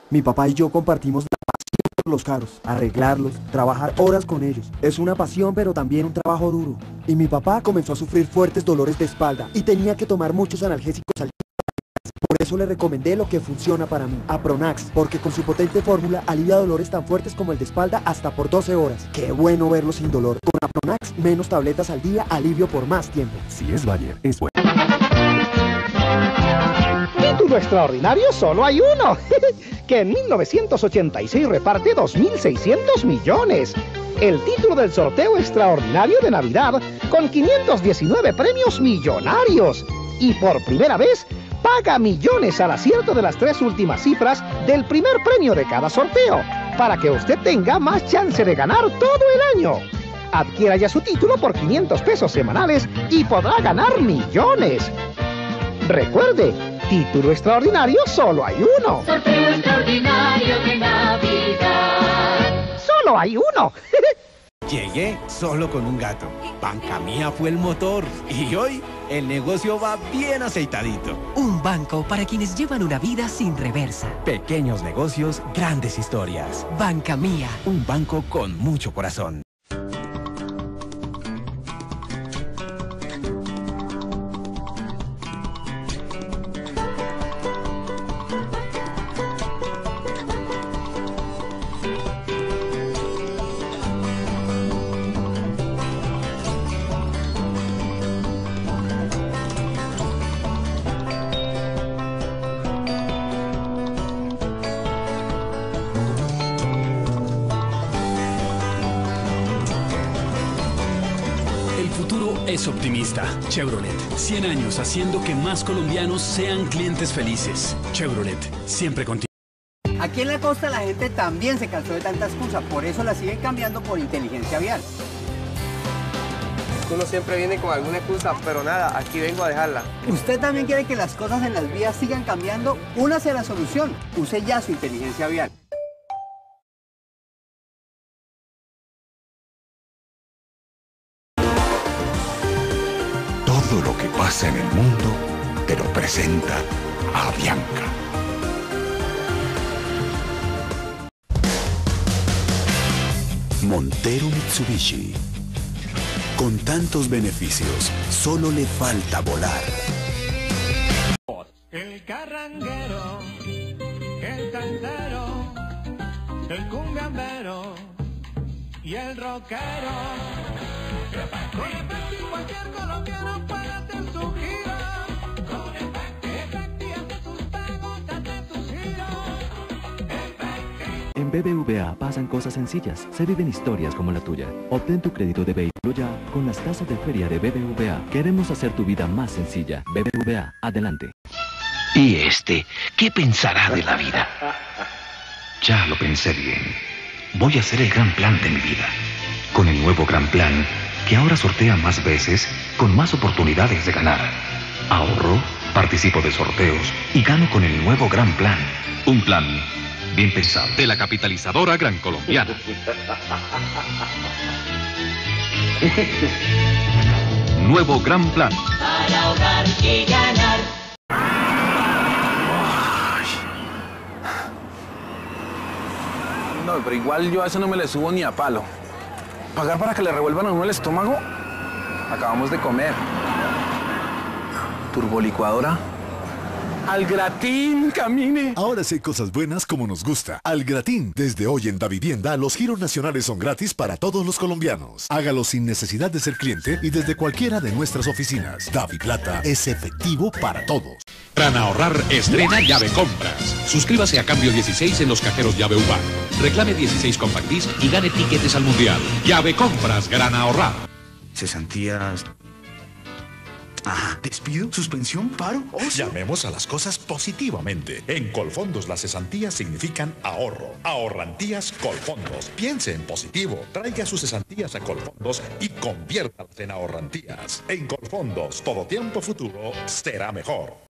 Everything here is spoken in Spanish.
Mi papá y yo compartimos la pasión por los carros, arreglarlos, trabajar horas con ellos. Es una pasión pero también un trabajo duro. Y mi papá comenzó a sufrir fuertes dolores de espalda y tenía que tomar muchos analgésicos al día. Por eso le recomendé lo que funciona para mí, Apronax, porque con su potente fórmula alivia dolores tan fuertes como el de espalda hasta por 12 horas. ¡Qué bueno verlo sin dolor! Con Apronax, menos tabletas al día, alivio por más tiempo. Si es Bayer, es bueno. Título extraordinario solo hay uno, que en 1986 reparte 2.600 millones. El título del sorteo extraordinario de Navidad con 519 premios millonarios. Y por primera vez, paga millones al acierto de las 3 últimas cifras del primer premio de cada sorteo, para que usted tenga más chance de ganar todo el año. Adquiera ya su título por 500 pesos semanales y podrá ganar millones. Recuerde, título extraordinario solo hay uno. Sorteo extraordinario de Navidad. ¡Solo hay uno! Llegué solo con un gato. Banca Mía fue el motor. Y hoy el negocio va bien aceitadito. Un banco para quienes llevan una vida sin reversa. Pequeños negocios, grandes historias. Banca Mía. Un banco con mucho corazón. El futuro es optimista. Chevrolet, 100 años haciendo que más colombianos sean clientes felices. Chevrolet, siempre contigo. Aquí en la costa la gente también se cansó de tanta excusa, por eso la siguen cambiando por inteligencia vial. Uno siempre viene con alguna excusa, pero nada, aquí vengo a dejarla. ¿Usted también quiere que las cosas en las vías sigan cambiando? Únase a la solución. Use ya su inteligencia vial. Todo lo que pasa en el mundo te lo presenta Avianca. Montero Mitsubishi. Con tantos beneficios, solo le falta volar. El carranguero, el cantero, el cumbiambero y el rockero. Con Efecti cualquier colombiano puede hacer su gira. Con Efecti hace sus pagos, hace sus giros. En BBVA pasan cosas sencillas, se viven historias como la tuya. Obtén tu crédito de vehículo ya con las tasas de feria de BBVA. Queremos hacer tu vida más sencilla. BBVA, adelante. ¿Y qué pensará de la vida? Ya lo pensé bien. Voy a hacer el gran plan de mi vida. Con el nuevo gran plan, que ahora sortea más veces, con más oportunidades de ganar. Ahorro, participo de sorteos y gano con el nuevo gran plan. Un plan bien pensado. De la capitalizadora Gran Colombiana. Nuevo gran plan. Para ahorrar y ganar. No, pero igual yo a eso no me le subo ni a palo. ¿Pagar para que le revuelvan a uno el estómago? Acabamos de comer. ¿Turbolicuadora? ¡Al Gratín, camine! Ahora sí hay cosas buenas como nos gusta. Al Gratín. Desde hoy en Davivienda, los giros nacionales son gratis para todos los colombianos. Hágalo sin necesidad de ser cliente y desde cualquiera de nuestras oficinas. Daviplata es efectivo para todos. Gran ahorrar estrena llave compras. Suscríbase a cambio 16 en los cajeros llave UBA. Reclame 16 Compact Disc y gane tiquetes al mundial. Llave compras, gran ahorrar. Cesantías. ¿Despido? ¿Suspensión? ¿Paro? Llamemos a las cosas positivamente. En Colfondos las cesantías significan ahorro. Ahorrantías Colfondos. Piense en positivo. Traiga sus cesantías a Colfondos y conviértalas en ahorrantías. En Colfondos, todo tiempo futuro será mejor.